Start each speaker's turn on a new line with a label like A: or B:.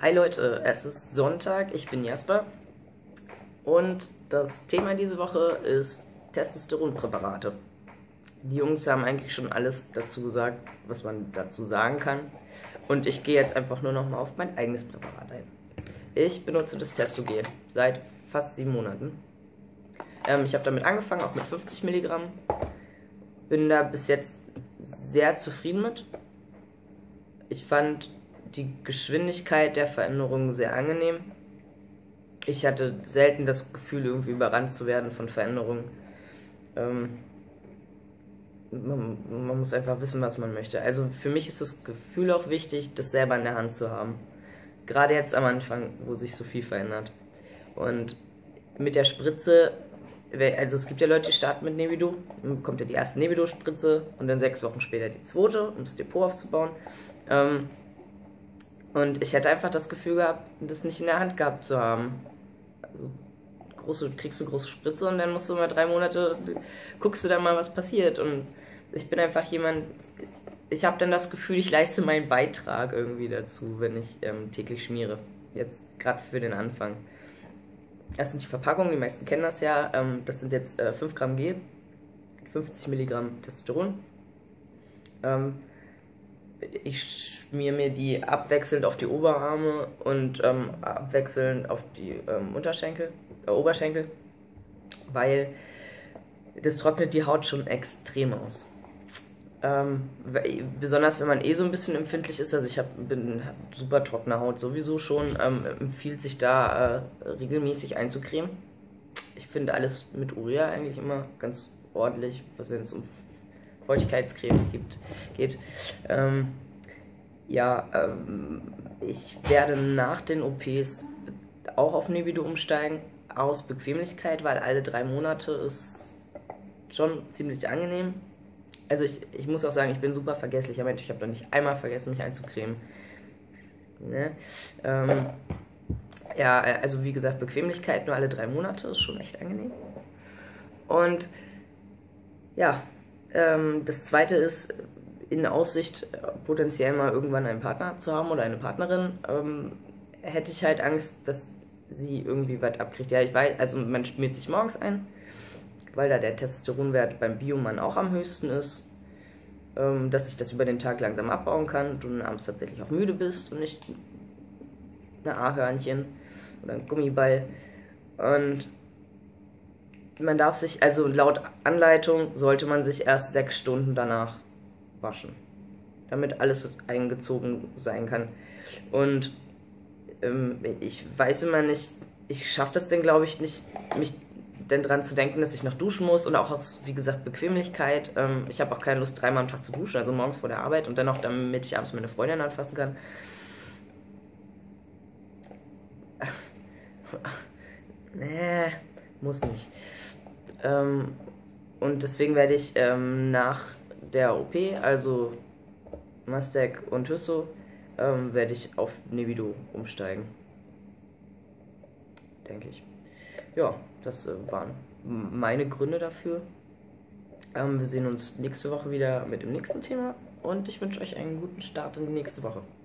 A: Hi Leute, es ist Sonntag, ich bin Jasper und das Thema diese Woche ist Testosteronpräparate. Die Jungs haben eigentlich schon alles dazu gesagt, was man dazu sagen kann, und ich gehe jetzt einfach nur noch mal auf mein eigenes Präparat ein. Ich benutze das Testogel seit fast 7 Monaten. Ich habe damit angefangen, auch mit 50 Milligramm. Bin da bis jetzt sehr zufrieden mit. Ich fand die Geschwindigkeit der Veränderung sehr angenehm. Ich hatte selten das Gefühl, irgendwie überrannt zu werden von Veränderungen. Man muss einfach wissen, was man möchte. Also für mich ist das Gefühl auch wichtig, das selber in der Hand zu haben. Gerade jetzt am Anfang, wo sich so viel verändert. Und mit der Spritze, also es gibt ja Leute, die starten mit Nebido, dann bekommt ja die erste Nebido-Spritze und dann 6 Wochen später die zweite, um das Depot aufzubauen. Und ich hätte einfach das Gefühl gehabt, das nicht in der Hand gehabt zu haben. Also kriegst du eine große Spritze und dann musst du mal 3 Monate, guckst du dann mal, was passiert. Und ich bin einfach jemand, ich habe dann das Gefühl, ich leiste meinen Beitrag irgendwie dazu, wenn ich täglich schmiere. Jetzt gerade für den Anfang. Das sind die Verpackungen, die meisten kennen das ja. Das sind jetzt 5 Gramm Gel, 50 Milligramm Testosteron. Ich schmiere mir die abwechselnd auf die Oberarme und abwechselnd auf die Oberschenkel, weil das trocknet die Haut schon extrem aus. Besonders wenn man so ein bisschen empfindlich ist, also ich hab super trockene Haut sowieso schon, empfiehlt sich da regelmäßig einzucremen. Ich finde alles mit Urea eigentlich immer ganz ordentlich, was wenn es um Feuchtigkeitscreme geht. Ich werde nach den OPs auch auf Nebido umsteigen, aus Bequemlichkeit, weil alle 3 Monate ist schon ziemlich angenehm. Also ich muss auch sagen, ich bin super vergesslicher Mensch, ich habe noch nicht einmal vergessen, mich einzucremen. Ne? Also wie gesagt, Bequemlichkeit nur alle 3 Monate ist schon echt angenehm. Und ja, das zweite ist, in Aussicht, potenziell mal irgendwann einen Partner zu haben oder eine Partnerin, hätte ich halt Angst, dass sie irgendwie was abkriegt. Ja, ich weiß, also man schmiert sich morgens ein, weil da der Testosteronwert beim Biomann auch am höchsten ist, dass ich das über den Tag langsam abbauen kann und du abends tatsächlich auch müde bist und nicht ein Ahörnchen oder ein Gummiball. Und man darf sich, also laut Anleitung sollte man sich erst 6 Stunden danach waschen, damit alles eingezogen sein kann. Und ich weiß immer nicht, ich schaffe das denn, glaube ich, nicht, mich denn dran zu denken, dass ich noch duschen muss, und auch aus, wie gesagt, Bequemlichkeit. Ich habe auch keine Lust, 3-mal am Tag zu duschen, also morgens vor der Arbeit und dann auch, damit ich abends meine Freundin anfassen kann. Nee, muss nicht. Und deswegen werde ich nach der OP, also Mastec und Hysso, werde ich auf Nebido umsteigen. Denke ich. Ja, das waren meine Gründe dafür. Wir sehen uns nächste Woche wieder mit dem nächsten Thema und ich wünsche euch einen guten Start in die nächste Woche.